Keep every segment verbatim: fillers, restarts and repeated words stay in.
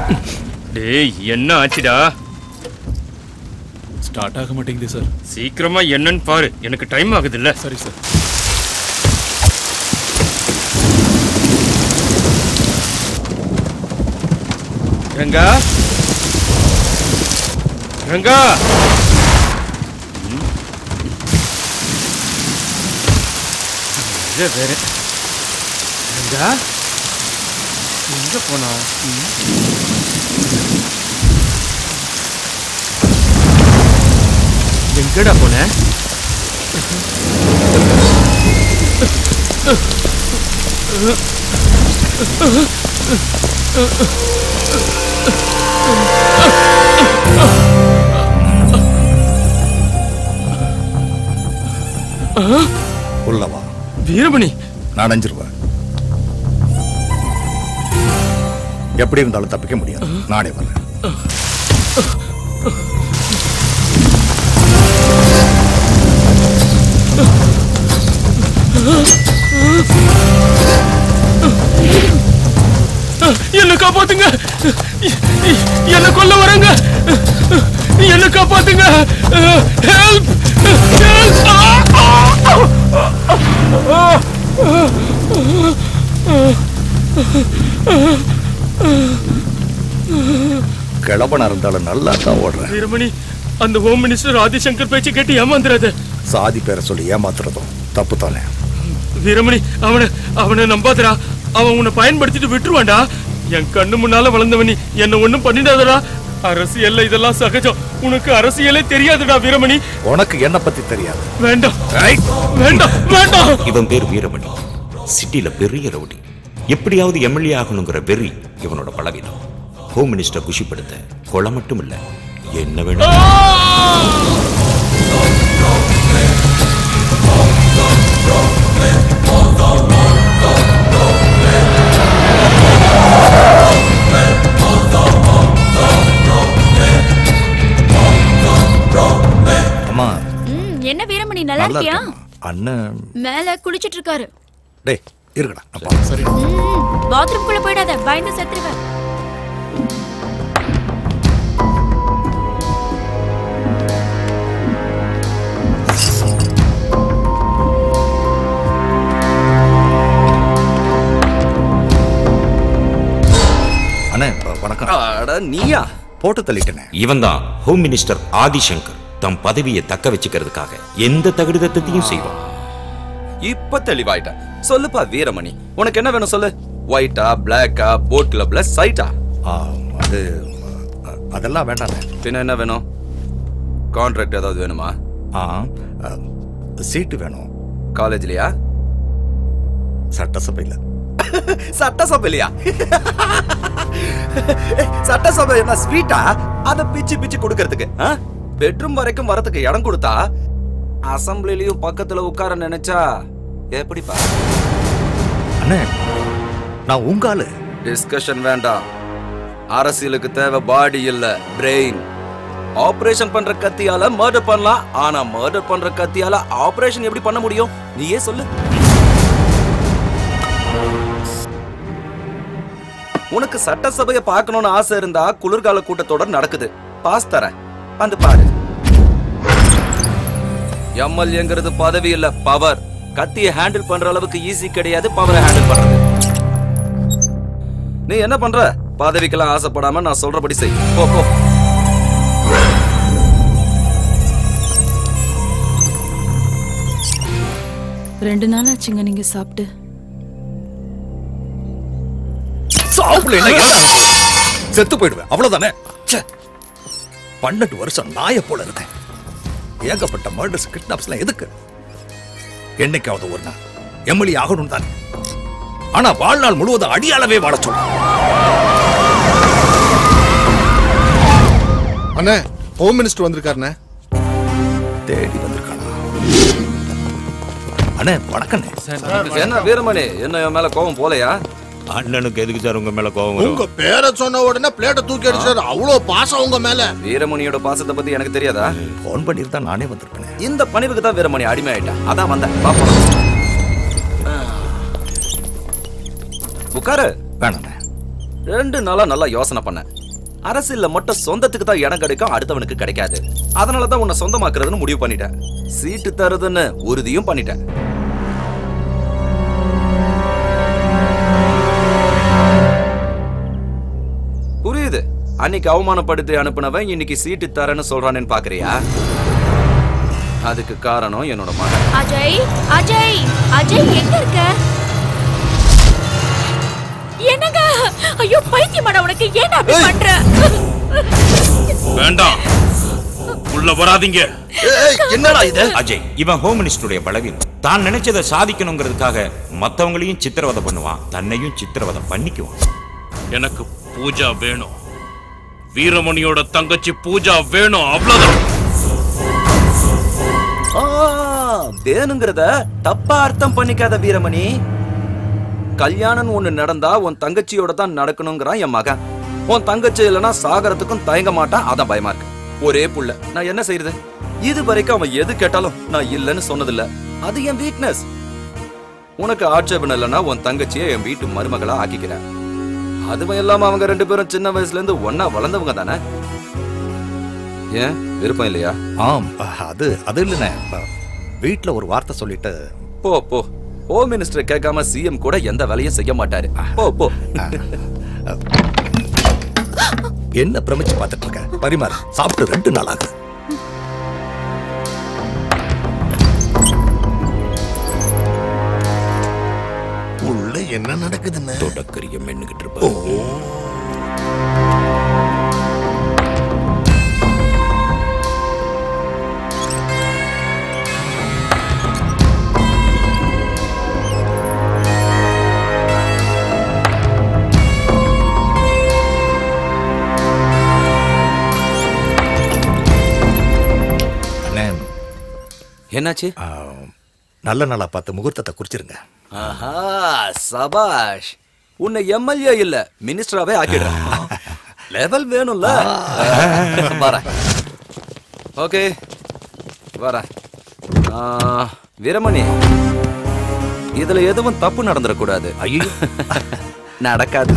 டேய் என்ன ஆச்சுடா? ஸ்டார்ட் ஆக மாட்டேங்குது சார். சீக்கிரமா என்னன்னு பாரு, எனக்கு டைம் ஆகுது இல்ல. சரி சார். ரங்கா ரங்கா வேற ரங்கா எங்க போனா? எங்கடா போன? உள்ளவா வீரமணி. நான் அஞ்சிருவேன். எப்படி இருந்தாலும் தப்பிக்க முடியாது. நானே வரேன். என்ன காப்பாத்துங்க, என்ன கொல்ல வரங்க, என்ன காப்பாத்துங்க, ஹெல்ப் கிளம்பனா இருந்தாலும் நல்லா தான் ஓடுறேன். வீரமணி, அந்த ஹோம் மினிஸ்டர் ஆதிசங்கர் பேச்சு கேட்டு ஏமாந்துறாத. சாதி பேரை சொல்லி ஏமாத்துறதும் தப்பு தானே. வீரமணி, அவனை அவனை நம்பாதடா. அவன் உன்னை பயன்படுத்திட்டு விட்டுருவான்டா. என் கண்ணு முன்னால வளர்ந்தவனி என்ன ஒண்ணும் பண்ணிடாதடா. அரசியல்ல இதெல்லாம் சகஜம். உனக்கு அரசியலே தெரியாதுடா வீரமணி. உனக்கு என்ன பத்தி தெரியாது. வேண்டாம் வேண்டாம் வேண்டாம். இவன் பேர் வீரமணி. சிட்டில பெரிய ரவுடி. எப்படியாவது எம்எல்ஏ ஆகணுங்கிற வெறி இவனோட பலவீனம். ஹோம் மினிஸ்டர் குஷிப்படுத்த கொலை மட்டும் இல்ல, என்ன வேணும். என்ன வீரமணி, நல்லா இருக்கியா? அண்ணன் மேல குளிச்சிட்டு இருக்காரு. டேய் இருக்கடா. அப்பா சரி. பாத்ரூம் குள்ள போய்டாத, பயந்து செத்துருவ. அண்ணே வணக்கம். அட நீயா? போட்டு தள்ளிட்டேனே. இவன் தான் ஹோம் மினிஸ்டர் ஆதிசங்கர். தம் பதவியை தக்க வச்சுக்கிறதுக்காக எந்த தகுதித்தையும் செய்வான். இப்ப தெளிவாயிட்ட. சொல்லுப்பா வீரமணி, உனக்கு என்ன வேணும் சொல்லு. ஒயிட்டா, பிளாக்கா, போட் கிளப்ல சைட்டா? அது அதெல்லாம் வேண்டாம். பின்ன என்ன வேணும்? கான்ட்ராக்ட் ஏதாவது வேணுமா? சீட்டு வேணும். காலேஜ்லயா? சட்டசபையில. சட்டசபையிலயா? சட்டசபை என்ன ஸ்வீட்டா? அத பிச்சு பிச்சு கொடுக்கறதுக்கு பெட்ரூம் வரைக்கும் வரதுக்கு இடம் கொடுத்தா அசம்பிளிலையும் பக்கத்துல உட்கார நினைச்சா எப்படிப்பா? அண்ணே நான் உங்கால டிஸ்கஷன் வேண்டாம். அரசியலுக்கு தேவை பாடி இல்ல பிரெயின். ஆபரேஷன் பண்ற கத்தியால மர்டர் பண்ணலாம், ஆனா மர்டர் பண்ற கத்தியால ஆபரேஷன் எப்படி பண்ண முடியும்? நீயே சொல்லு. உனக்கு சட்டசபையை பார்க்கணும்னு ஆசை இருந்தா குளிர்கால கூட்டத்தொடர் நடக்குது. பாஸ் தரேன், வந்து பாரு. எம்எல்ஏங்கிறது பதவி இல்ல, பவர். கத்தியை ஹேண்டில் பண்ற அளவுக்கு ஈஸி கிடையாது பவரை ஹேண்டில் பண்றது. நீ என்ன பண்ற? பதவிக்கெல்லாம் ஆசைப்படாம நான் சொல்றபடி செய். போ போ. ரெண்டு நாள் ஆச்சுங்க நீங்க சாப்பிட்டு. செத்து போயிடுவேன் அவ்வளவுதானே. பன்னெண்டு வருஷம் நாய போல இருந்தேன். ஏகப்பட்ட மர்டர்ஸ், கிட்னாப்ஸ்லாம் எதுக்கு? என்னைக்காவது ஒரு நாள் எம்எல்ஏ ஆகணும் தானே. ஆனா வாழ்நாள் முழுவதும் அடியாளவே வாழ சொல்ல. அண்ணே ஹோம் மினிஸ்டர் வந்திருக்காருண்ணே. தேடி வந்திருக்கானா? அண்ணே வணக்கம். என்ன வீரமணி, என்ன என் மேல கோபம் போலையா? அண்ணனுக்கு எதுக்கு சார் உங்க மேல கோபம்? உங்க பேரை சொன்ன உடனே பிளேட்டை தூக்கி அடிச்சாரு. அவ்வளவு பாசம் உங்க மேல. வீரமணியோட பாசத்தை பத்தி எனக்கு தெரியாதா? போன் பண்ணிருந்தா நானே வந்திருப்பேன். இந்த பணிவுக்கு தான் வீரமணி அடிமை ஆயிட்டா. அதான் வந்தேன். பாப்போம். உட்காரு. வேணாண்ணே. ரெண்டு நாளா நல்லா யோசனை பண்ணேன். அரசியல்ல மட்டும் சொந்தத்துக்கு தான் இடம் கிடைக்கும், அடுத்தவனுக்கு கிடைக்காது. அதனாலதான் உன்னை சொந்தமாக்குறதுன்னு முடிவு பண்ணிட்டேன். சீட்டு தருதுன்னு உறுதியும் பண்ணிட்டேன். புரியுது. அன்னைக்கு அவமானப்படுத்தி அனுப்புனவன் இன்னைக்கு சீட்டு தரேன்னு சொல்றானேன்னு பாக்குறியா? அதுக்கு காரணம் என்னோட மகன். அஜய், அஜய், அஜய் எங்க இருக்க? என்னங்க? ஐயோ பைத்தியமாடா உனக்கு, ஏன் அப்படி பண்ற? வேண்டாம், உள்ள வராதீங்க. என்னடா இது? அஜய், இவன் ஹோம் மினிஸ்டருடைய பலவீனம். தான் நினைச்சதை சாதிக்கணுங்கிறதுக்காக மத்தவங்களையும் சித்திரவதை பண்ணுவான், தன்னையும் சித்திரவதை பண்ணிக்குவான். எனக்கு பூஜா வேணும், வீரமணியோட தங்கச்சி பூஜா வேணும், அவ்வளவுதான். வேணுங்கிறத தப்பா அர்த்தம் பண்ணிக்காத வீரமணி. கல்யாணம் ஒண்ணு நடந்தா உன் தங்கச்சியோட தான் நடக்கணுங்கிறான் என் மகன். உன் தங்கச்சி இல்லைன்னா சாகரத்துக்கும் தயங்க மாட்டான், அதான் பயமா இருக்கு. ஒரே புள்ள, நான் என்ன செய்யறது? இது வரைக்கும் அவன் எது கேட்டாலும் நான் இல்லைன்னு சொன்னதில்ல. அது என் வீக்னஸ். உனக்கு ஆட்சேபம் இல்லைன்னா உன் தங்கச்சியை என் வீட்டு மருமகளா ஆக்கிக்கிறேன். அதுவும் இல்லாம அவங்க ரெண்டு பேரும் சின்ன வயசுல இருந்து ஒன்னா வளர்ந்தவங்க தானே. ஏன் விருப்பம் இல்லையா? ஆம், அது அது இல்லைண்ணே. வீட்டுல ஒரு வார்த்தை சொல்லிட்டு போ போ. ஹோம் மினிஸ்டர் கேட்காம சிஎம் கூட எந்த வேலையும் செய்ய மாட்டாரு. போ போ. என்ன பிரமிச்சு பார்த்துட்டு இருக்க? பரிமாறு, சாப்பிட்டு ரெண்டு நாள் ஆகுது. உள்ள என்ன நடக்குதுன்னு தொடக்கரிய மென்னுகிட்டு இருப்போம். என்னாச்சு? நல்ல நாளா பார்த்து முகூர்த்தத்தை குறிச்சிருங்க. ஆஹா, சபாஷ். உன்னை எம்எல்ஏ இல்ல மினிஸ்டராவே ஆக்கிடுறேன். லெவல் வேணும்ல. வரேன். ஓகே வரேன். வீரமணி, இதுல எதுவும் தப்பு நடந்துடக்கூடாது. ஐயோ நடக்காது.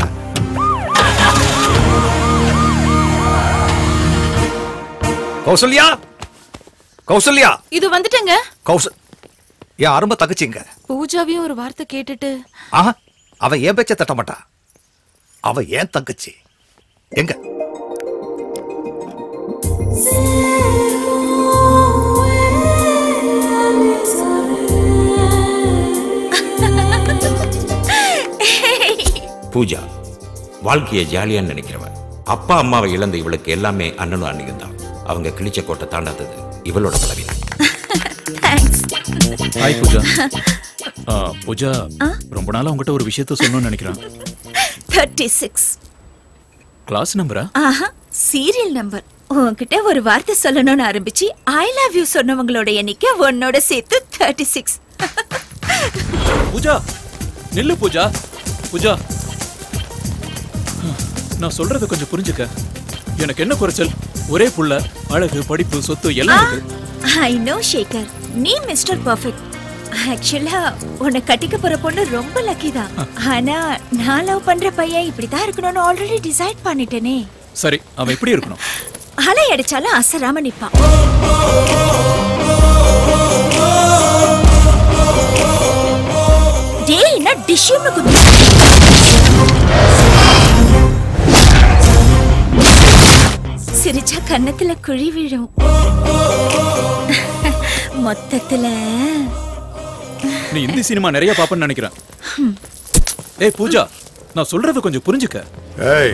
கௌசல்யா, கௌசல்யா, இது வந்துட்டங்க. கௌசல் என் அரும்ப தகச்சிங்க. பூஜாவையும் ஒரு வார்த்தை கேட்டுட்டு. ஆஹா, அவ ஏன் பேச்ச தட்ட மாட்டா. அவ ஏன் தங்கச்சி. எங்க பூஜா வாழ்க்கையை ஜாலியான்னு நினைக்கிறவ. அப்பா அம்மாவை இழந்த இவளுக்கு எல்லாமே அண்ணனும் அண்ணியும் தான். அவங்க கிழிச்ச கோட்டை தாண்டாதது இவளோட பலவீனம். ஹாய் பூஜா. பூஜா, ரொம்ப நாளா உங்ககிட்ட ஒரு விஷயத்த சொல்லணும்னு நினைக்கிறேன். தேர்ட்டி சிக்ஸ் கிளாஸ் நம்பரா? ஆஹா, சீரியல் நம்பர். உன்கிட்ட ஒரு வார்த்தை சொல்லணும்னு ஆரம்பிச்சு ஐ லவ் யூ சொன்னவங்களோட எண்ணிக்கை உன்னோட சேர்த்து தேர்ட்டி சிக்ஸ். பூஜா நில்லு. பூஜா பூஜா, நான் சொல்றத கொஞ்சம் புரிஞ்சுக்க. எனக்கு என்ன குறைச்சல்? ஒரே புள்ள, அழகு, படிப்பு, சொத்து எல்லாம் இருக்கு. ஐ நோ சேகர், நீ மிஸ்டர் பர்ஃபெக்ட். ஆக்சுவலா உன்னை கட்டிக்க போற பொண்ணு ரொம்ப லக்கி தான். ஆனா நான் லவ் பண்ற பையன் இப்படிதான் இருக்கணும்னு ஆல்ரெடி டிசைட் பண்ணிட்டேனே. சரி, அவன் எப்படி இருக்கணும்? அலை அடிச்சாலும் அசராம நிப்பான். டேய்னா டிஷ்யூன்னு குத்து. சிரிச்சா கன்னத்துல குழி விழும். மொத்தத்துல நீ இந்தி சினிமா நிறைய பாப்பன்னு நினைக்கிறேன். ஏய் பூஜா, நான் சொல்றத கொஞ்சம் புரிஞ்சுக்க. ஏய்,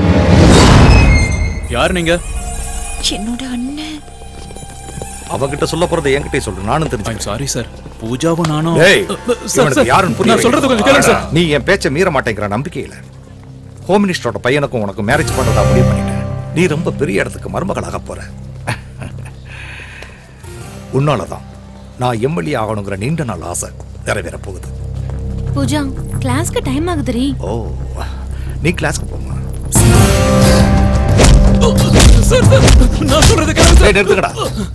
யார் நீங்க? என்னோட அண்ணன். அவகிட்ட சொல்ல போறதை என்கிட்ட சொல்லு, நானும் தெரிஞ்சு. ஐம் சாரி சார், பூஜாவும் நானும். ஏய், இவனுக்கு யாருன்னு புரியல. நான் சொல்றத கொஞ்சம் கேளுங்க சார். நீ என் பேச்ச மீற மாட்டேங்கிற நம்பிக்கையில ஹோம் மினிஸ்டரோட பையனுக்கும் உனக்கு மேரேஜ் பண்றதா முடிவு பண்ணிட்டேன். நீ ரொம்ப பெரிய இடத்துக்கு மருமகளாக போற. உன்னாலதான் நான் எம்எல்ஏ ஆகணுங்கிற நீண்ட நாள் ஆசை நிறைவேற போகுது. பூஜா, கிளாஸ்க்கு டைம் ஆகுதுரி. ஓ, நீ கிளாஸ்க்கு போமா. நான் சொல்றத கேளுங்க. நிறுத்துக்கடா.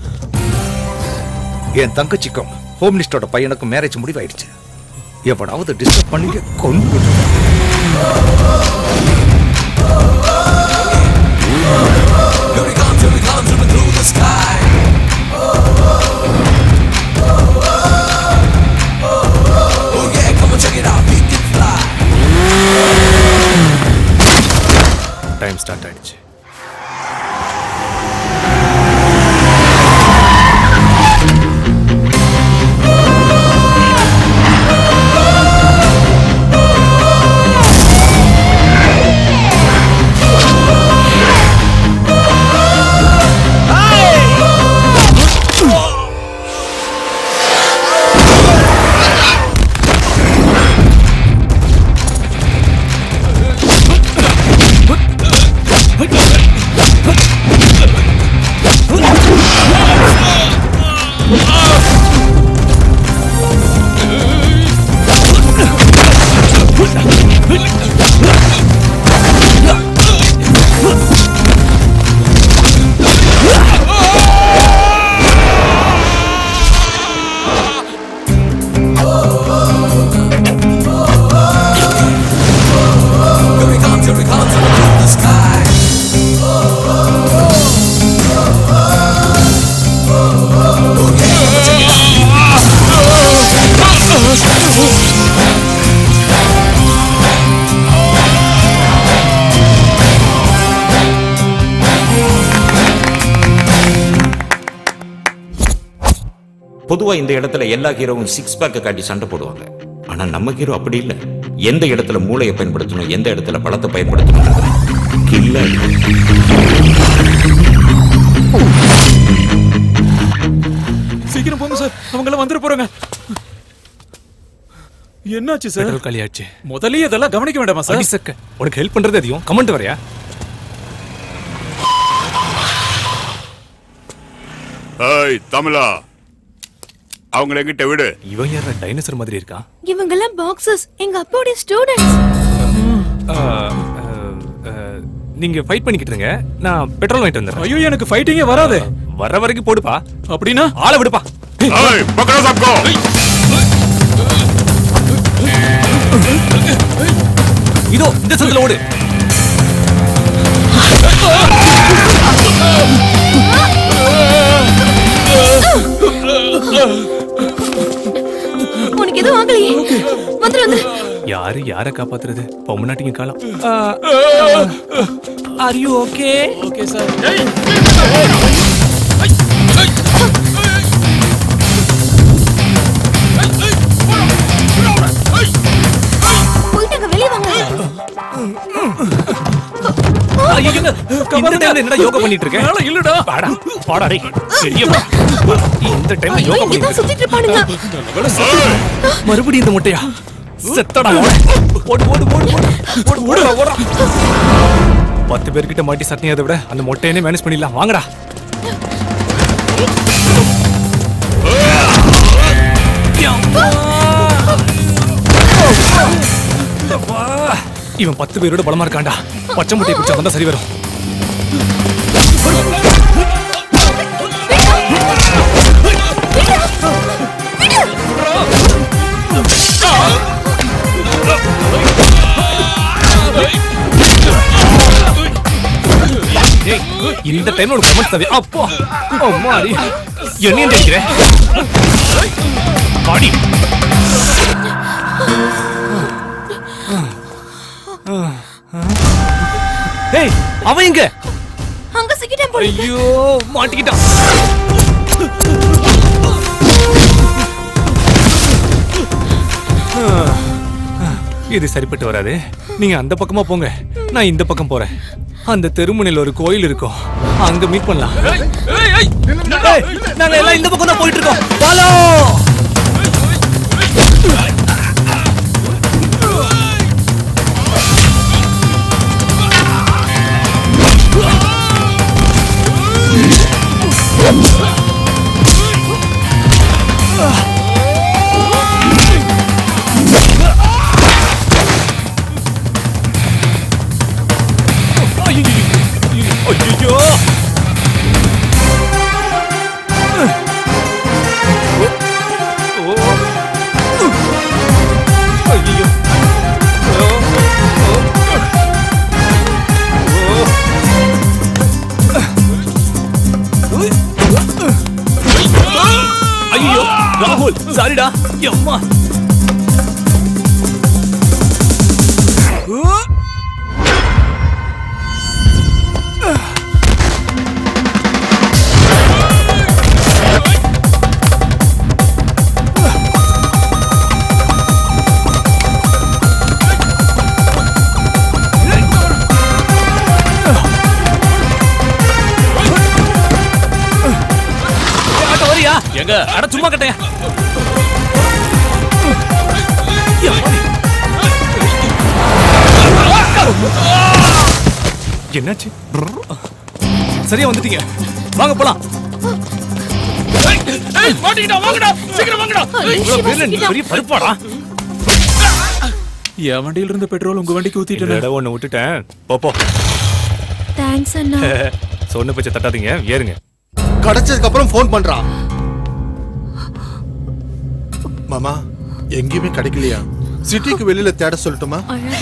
என் தங்கச்சிக்கும் ஹோம் மினிஸ்டரோட பையனுக்கும் மேரேஜ் முடிவாயிடுச்சு. எவனாவது டிஸ்டர்ப் பண்ணி கொண்டு டைம் ஸ்டார்ட் ஆயிடுச்சு. பொதுவா இந்த இடத்துல எல்லா ஹீரோவும் சிக்ஸ் பேக்கை காட்டி சண்டை போடுவாங்க. ஆனா நம்ம ஹீரோ அப்படி இல்லை. எந்த இடத்துல மூளையை பயன்படுத்தணும், எந்த இடத்துல பலத்தை பயன்படுத்தணும், கில்லாடி. சீக்கிரம் போங்க சார், அவங்க எல்லாம் வந்துட போறாங்க. என்னாச்சு சார்? பெட்ரோல் காலி ஆச்சு. முதல்லயே இதெல்லாம் கவனிக்க வேண்டாமா சார்? அடிசக்க உனக்கு ஹெல்ப் பண்றது அதிகம், கமெண்ட் வரையா? ஏய் தமிழா, அவங்கள எங்கிட்ட விடு. இவன் யார டைனோசர் மாதிரி இருக்கா? இவங்கெல்லாம் பாக்ஸர்ஸ், எங்க அப்பாவுடைய ஸ்டூடண்ட்ஸ். நீங்க ஃபைட் பண்ணிக்கிட்டு இருங்க, நான் பெட்ரோல் வாங்கிட்டு வந்துறேன். ஐயோ எனக்கு ஃபைட்டிங்கே வராது. வர வரைக்கும் போடுப்பா. அப்படினா ஆளை விடுப்பா. ஏய் பக்கடா சாப்கோ. இதோ இந்த சந்தில ஓடு. உனக்கு எதுவும் ஆகலையே? வந்துரு வந்துரு. யாரு யாரை காப்பாத்துறது? பொம்னாட்டிங்க காலம். Are you okay? Okay sir. போயிட்டாங்க, வெளிய வாங்க. இந்த டைம்ல என்னடா யோகா பண்ணிட்டு இருக்க? நாள இல்லடா. பாடா பாடா டேய். பெரிய இந்த டைம்ல யோகா இங்க பண்ணிட்டு சுத்திட்டு இருப்பானுங்க. மறுபடியும் இந்த முட்டையா? செத்தடா. ஓடு ஓடு ஓடு ஓடு ஓடு ஓடு. பத்து பேர்கிட்ட மாட்டி சட்னியதை விட அந்த மொட்டையனே மேனேஜ் பண்ணிடலாம். வாங்கடா. இவன் பத்து பேரோட பலமா இருக்காண்டா. பச்சை முட்டையை குடிச்சா வந்தா சரி வரும். இந்த டைம்ல ஒரு கமெண்ட் தவி. அப்போ அம்மாடி என்னையும் தெரிக்கிறேன். பாடி ஏய் அவன் எங்க? அங்க சிக்கிட்டேன் போல. ஐயோ மாட்டிக்கிட்டான். இது சரிப்பட்டு வராது. நீங்க அந்த பக்கமா போங்க, நான் இந்த பக்கம் போறேன். அந்த தெருமுனையில் ஒரு கோயில் இருக்கும், அங்க மீட் பண்ணலாம். நாங்க எல்லாம் இந்த பக்கம் தான் போயிட்டு இருக்கோம். பாலோ ஐயோ ஐயோ ராகுல் சாரிடா. அம்மா எங்க அட சும்மா கட்டையா. என்னாச்சு? சரியா வந்துட்டீங்க, வாங்க போலாம். மாட்டிக்கிட்டா, வாங்கடா, சீக்கிரம் வாங்கடா. பெரிய பருப்பாடா. என் வண்டியில இருந்து பெட்ரோல் உங்க வண்டிக்கு ஊத்திட்டேன். இடம் ஒண்ணு விட்டுட்டேன், போ போ. தேங்க்ஸ் அண்ணா. சொன்ன பச்சை தட்டாதீங்க, ஏறுங்க. கிடைச்சதுக்கு அப்புறம் ஃபோன் பண்றான். மாமா எங்கேயுமே கிடைக்கலையா? சிட்டிக்கு வெளியில தேட சொல்லட்டுமா?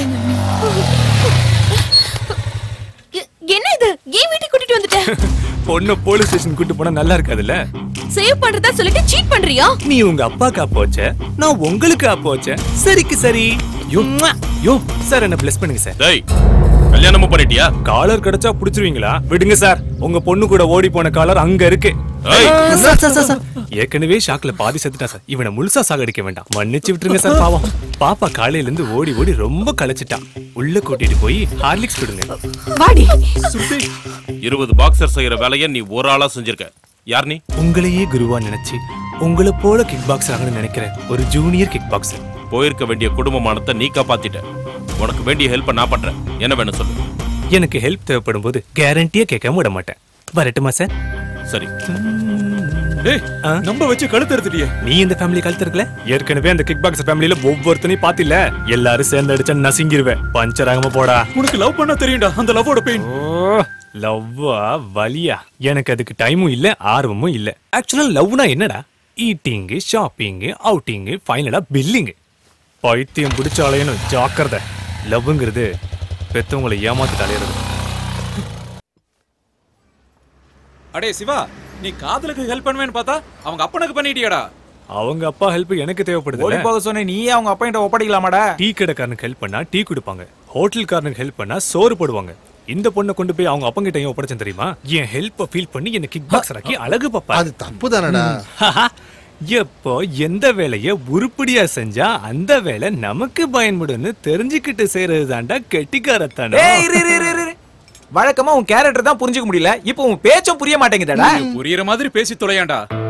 என்ன இது? ஏன் வீட்டுக்கு கூட்டிட்டு வந்துட்ட? பொண்ணு போலீஸ் ஸ்டேஷன் கூட்டி போனா நல்லா இருக்காதுல்ல? சேவ் பண்றதா சொல்லிட்டு சீட் பண்றியா? நீ உங்க அப்பாக்கு அப்போச்ச, நான் உங்களுக்கு அப்போச்ச. சரிக்கு சரி. யோ யோ சார், என்ன பிளஸ் பண்ணுங்க சார். டேய், கல்யாணமும் பண்ணிட்டியா? காலர் கிடைச்சா புடிச்சிருவீங்களா? விடுங்க சார், உங்க பொண்ணு கூட ஓடி போன காலர் அங்க இருக்கு. சார் சார் சார் ஏற்கனவே ஷாக்ல பாதி செத்துட்டா சார், இவனை முழுசா சாகடிக்க வேண்டாம், மன்னிச்சு விட்டுருங்க சார். பாவம் பாப்பா காலையில இருந்து ஓடி ஓடி ரொம்ப களைச்சிட்டான். உள்ள கூட்டிட்டு போய் ஹார்லிக்ஸ் கொடுங்க. வாடி. இருபது பாக்ஸர் செய்யற வேலையை நீ ஒரு ஆளா செஞ்சிருக்க. யார் நீ? உங்களையே குருவா நினைச்சு உங்களை போல கிக் பாக்ஸர் ஆகணும்னு நினைக்கிறேன் ஒரு ஜூனியர் கிக் பாக்ஸர். போயிருக்க வேண்டிய குடும்பமானத்தை நீ காப்பாத்திட்ட. உனக்கு வேண்டிய ஹெல்ப் நான் பண்றேன், என்ன வேணும் சொல்லு. எனக்கு ஹெல்ப் தேவைப்படும் போது கேரண்டியா கேட்காம விட மாட்டேன். வரட்டுமா சார்? சரி. ஏய், நம்ம வச்சு கழுத்து எடுத்துட்டியே. நீ இந்த ஃபேமிலி கழுத்து இருக்கல? ஏற்கனவே அந்த கிக் பாக்ஸ் ஃபேமிலில ஒவ்வொருத்தனையும் பாத்தில, எல்லாரும் சேர்ந்து அடிச்சா நசிங்கிருவேன். பஞ்சர் ஆகாம போடா. உனக்கு லவ் பண்ணா தெரியும்டா அந்த லவ்வோட பெயின். ஓ லவ்வா வலியா? எனக்கு அதுக்கு டைமும் இல்ல, ஆர்வமும் இல்ல. ஆக்சுவலா லவ்னா என்னடா? ஈட்டிங், ஷாப்பிங், அவுட்டிங், ஃபைனலா பில்லிங். பைத்தியம் பிடிச்ச அலையணும், ஜாக்கிரதை. லவ்ங்கிறது பெத்தவங்களை ஏமாத்திட்டு அலையிறது. அடே சிவா, நீ காதலுக்கு ஹெல்ப் பண்ணுவேன்னு பார்த்தா அவங்க அப்பனுக்கு பண்ணிட்டியாடா. அவங்க அப்பா ஹெல்ப் எனக்கு தேவைப்படுது. ஓடி போக சொன்ன நீயே அவங்க அப்பா கிட்ட ஒப்படைக்கலாமாடா? டீ கடைக்காரனுக்கு ஹெல்ப் பண்ணா டீ கொடுப்பாங்க, ஹோட்டல்காரனுக்கு ஹெல்ப் பண்ணா சோறு போடுவாங்க. இந்த பொண்ணை கொண்டு போய் அவங்க அப்பங்கிட்ட ஏன் ஒப்படைச்சேன் தெரியுமா? என் ஹெல்ப்பை ஃபீல் பண்ணி என்ன கிக் பாக்ஸர் ஆக்கி அழகு பாப்பா. அது தப்பு தானடா. எப்போ எந்த வேலைய உருப்படியா செஞ்சா அந்த வேலை நமக்கு பயன்படும்னு தெரிஞ்சுக்கிட்டு செய்யறது தாண்டா கெட்டிக்காரத்தானே. வழக்கமா உன் கேரக்டர் தான் புரிஞ்சுக்க முடியல, இப்போ உன் பேச்சும் புரிய மாட்டேங்குதடா. புரியுற மாதிரி பேசி தொலையாண்டா.